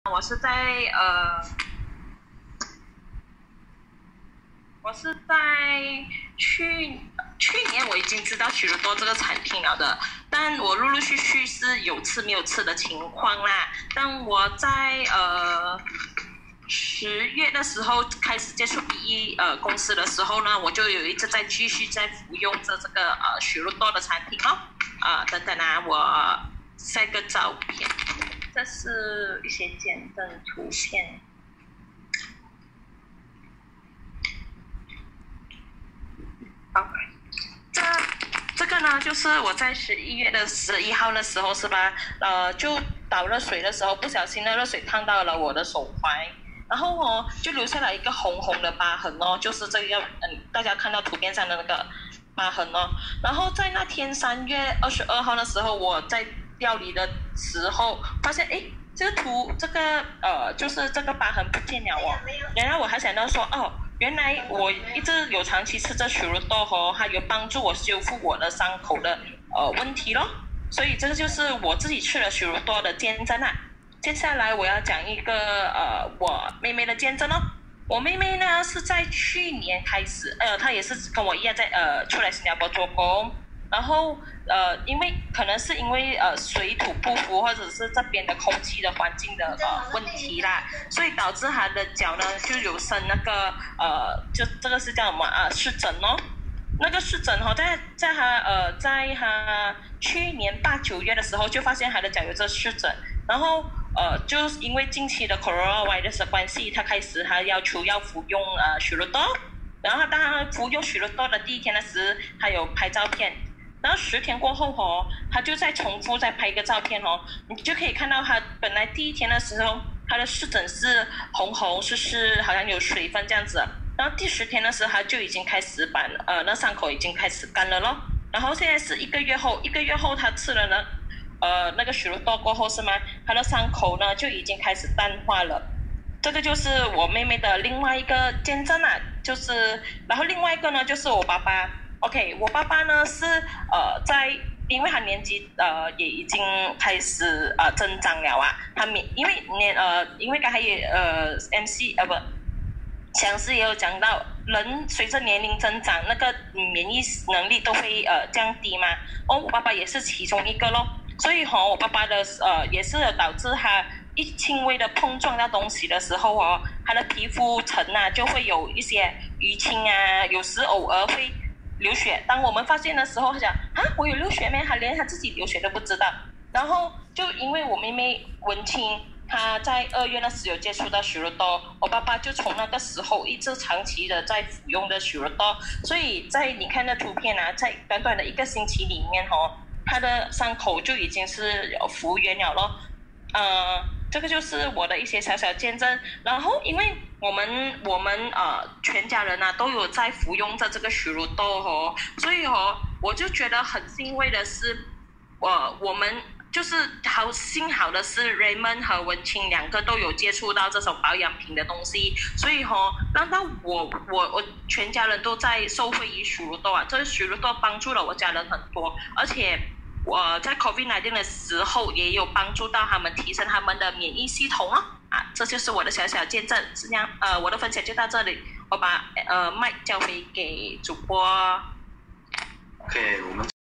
我是在我是在去年我已经知道许多这个产品了的，但我陆陆续续是有吃没有吃的情况啦。但我在10月的时候开始接触 BE 公司的时候呢，我就有一直在继续在服用着这个许多的产品哦。等等啊，我晒个照片，这是一些见证图片。好，这个呢，就是我在11月11号的时候是吧？就倒热水的时候，不小心的热水烫到了我的手踝，然后就留下了一个红红的疤痕哦，就是这个大家看到图片上的那个疤痕哦。然后在那天3月22号的时候，我在料理的时候发现，诶，这个就是这个疤痕不见了哦。然后我还想到说，原来我一直有长期吃这许多豆它有帮助我修复我的伤口的问题咯。所以这个就是我自己吃了许多的见证啊。接下来我要讲一个我妹妹的见证哦。我妹妹呢是在去年开始，她也是跟我一样在出来新加坡做工，然后可能是因为水土不服，或者是这边的空气的环境的问题啦，所以导致她的脚呢就有生那个就这个是叫什么湿疹哦。那个湿疹在她去年8、9月的时候就发现她的脚有这湿疹，然后就是因为近期的 coronavirus 的关系，她要求要服用许多多，然后当她服用许多多的第一天的时候，她有拍照片，然后10天过后她就再重复再拍一个照片你就可以看到她本来第一天的时候，她的湿疹是红红湿好像有水分这样子，然后第10天的时候，她就已经开始把那伤口已经开始干了咯。然后现在是1个月后她吃了呢。那个许多多过后是吗？她的伤口呢就已经开始淡化了。这个就是我妹妹的另外一个见证啦，然后另外一个呢就是我爸爸。OK， 我爸爸呢是因为他年纪也已经开始增长了啊。因为刚才也详细也有讲到，人随着年龄增长，那个免疫能力都会降低嘛。我爸爸也是其中一个咯。所以我爸爸的也是导致他一轻微的碰撞到东西的时候他的皮肤层就会有一些淤青啊，有时偶尔会流血。当我们发现的时候，他讲我有流血没？他连他自己流血都不知道。然后就因为我妹妹文清，她在2月那时有接触到许多多，我爸爸就从那个时候一直长期的在服用的许多多，所以在你看的图片在短短的1个星期里面他的伤口就已经是复原了咯。这个就是我的一些小小见证。然后因为我们全家人都有在服用着这个许多多所以我就觉得很欣慰的是，我们就是幸好的是 Raymond 和文清2个都有接触到这种保养品的东西，所以让到我全家人都在受惠于许多多这许多多帮助了我家人很多，而且我在 COVID-19 的时候也有帮助到他们提升他们的免疫系统这就是我的小小见证。这样我的分享就到这里，我把麦交回给主播。 OK， 我们